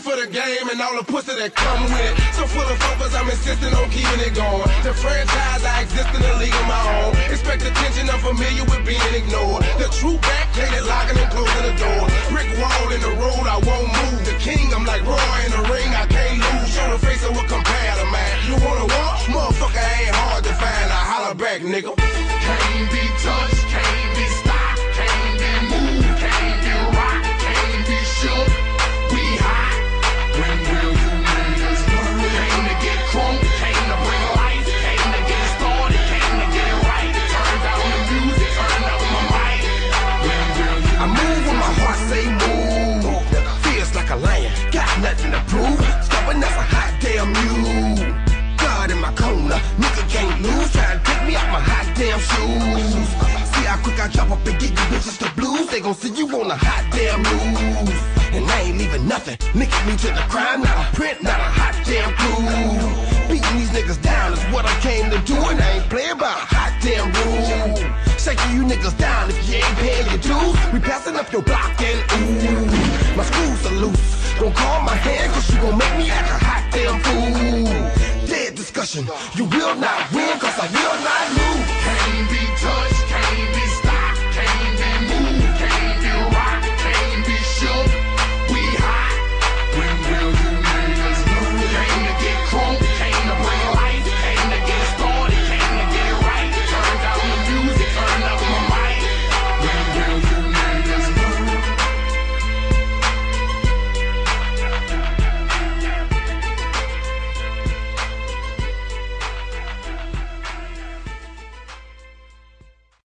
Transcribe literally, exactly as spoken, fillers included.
for the game and all the pussy that come with it. So full of focus, I'm insisting on keeping it going. The franchise, I exist in a league of my own. Expect attention, I'm familiar with being ignored. The true back, plated locking and closing the door. Brick wall in the road, I won't move. The king, I'm like Roy in the ring, I can't lose. Show the face of what compare to man. You wanna walk? Motherfucker ain't hard to find. I holler back, nigga. Can't be touched, can't be stopped, can't be moved, can't be rocked, can't be shook. We hot. When will you niggas learn? Came to get crunk, came to bring life, came to get started, came to get right. Turn down the music, turn up my mic. When will you I move when my heart say move. Feels like a lion, got nothing to prove. Stubborn as a hot damn mule. God in my corner, nigga can't lose. Try to take me out my hot damn shoes. See how quick I drop up and get you bitches the blues. They gon' see you on a hot damn news. And I ain't leaving nothing. Linking me to the crime, not a print, not a hot damn clue. Beating these niggas down is what I came to do, and I ain't playing by a hot damn rule. Shaking you niggas down if you ain't paying your dues. We passing up your block and ooh, my screws are loose. Don't call my hand, cause you gon' make me act a hot damn fool. Dead discussion, you will not win, cause I will not lose.